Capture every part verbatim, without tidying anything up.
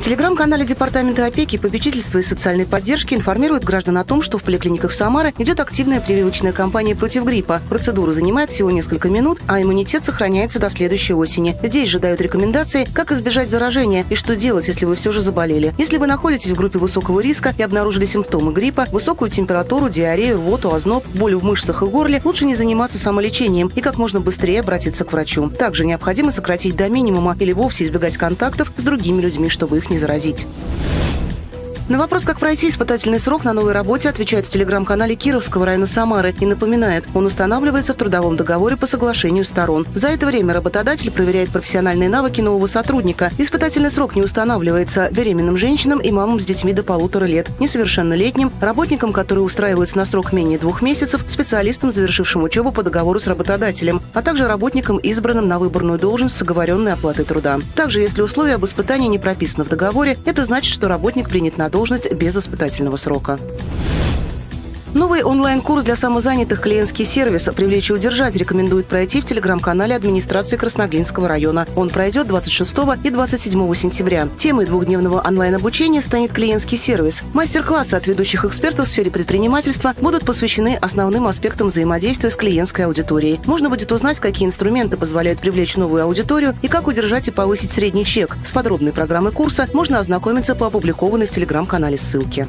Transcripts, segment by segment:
телеграм-канале Департамента опеки, попечительства и социальной поддержки информируют граждан о том, что в поликлиниках Самары идет активная прививочная кампания против гриппа. Процедура занимает всего несколько минут, а иммунитет сохраняется до следующей осени. Здесь же дают рекомендации, как избежать заражения и что делать, если вы все же заболели. Если вы находитесь в группе высокого риска и обнаружили симптомы гриппа, высокую температуру, диарею, рвоту, озноб, боль в мышцах и горле, лучше не заниматься самолечением и как можно быстрее обратиться к врачу. Также необходимо сократить до минимума или вовсе избегать контактов с другими людьми, чтобы их не заразить. На вопрос, как пройти испытательный срок на новой работе, отвечает в телеграм-канале Кировского района Самары и напоминает, он устанавливается в трудовом договоре по соглашению сторон. За это время работодатель проверяет профессиональные навыки нового сотрудника. Испытательный срок не устанавливается беременным женщинам и мамам с детьми до полутора лет, несовершеннолетним, работникам, которые устраиваются на срок менее двух месяцев, специалистам, завершившим учебу по договору с работодателем, а также работникам, избранным на выборную должность с оговоренной оплатой труда. Также, если условия об испытании не прописаны в договоре, это значит, что работник принят на должность должность без испытательного срока. Новый онлайн-курс для самозанятых «Клиентский сервис. Привлечь и удержать» рекомендует пройти в телеграм-канале администрации Красноглинского района. Он пройдет двадцать шестого и двадцать седьмого сентября. Темой двухдневного онлайн-обучения станет клиентский сервис. Мастер-классы от ведущих экспертов в сфере предпринимательства будут посвящены основным аспектам взаимодействия с клиентской аудиторией. Можно будет узнать, какие инструменты позволяют привлечь новую аудиторию и как удержать и повысить средний чек. С подробной программой курса можно ознакомиться по опубликованной в телеграм-канале ссылке.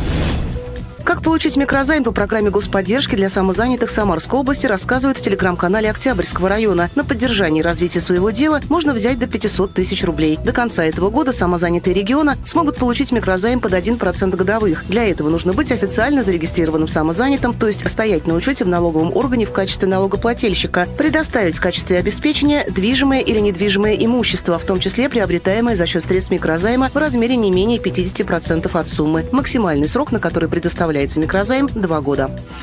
Как получить микрозайм по программе господдержки для самозанятых Самарской области, рассказывают в телеграм-канале Октябрьского района. На поддержание и развитие своего дела можно взять до пятисот тысяч рублей. До конца этого года самозанятые региона смогут получить микрозайм под один процент годовых. Для этого нужно быть официально зарегистрированным самозанятым, то есть стоять на учете в налоговом органе в качестве налогоплательщика, предоставить в качестве обеспечения движимое или недвижимое имущество, в том числе приобретаемое за счет средств микрозайма в размере не менее пятидесяти процентов от суммы. Максимальный срок, на который предоставляется микрозайм – два года.